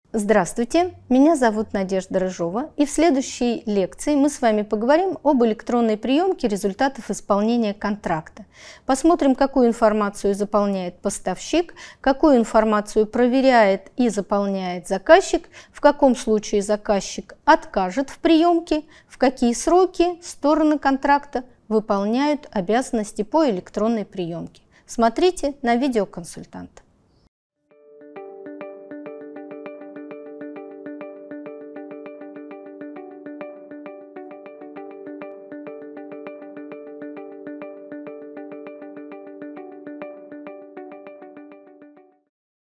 Здравствуйте, меня зовут Надежда Рыжова, и в следующей лекции мы с вами поговорим об электронной приемке результатов исполнения контракта. Посмотрим, какую информацию заполняет поставщик, какую информацию проверяет и заполняет заказчик, в каком случае заказчик откажет в приемке, в какие сроки стороны контракта выполняют обязанности по электронной приемке. Смотрите на видеоконсультанта.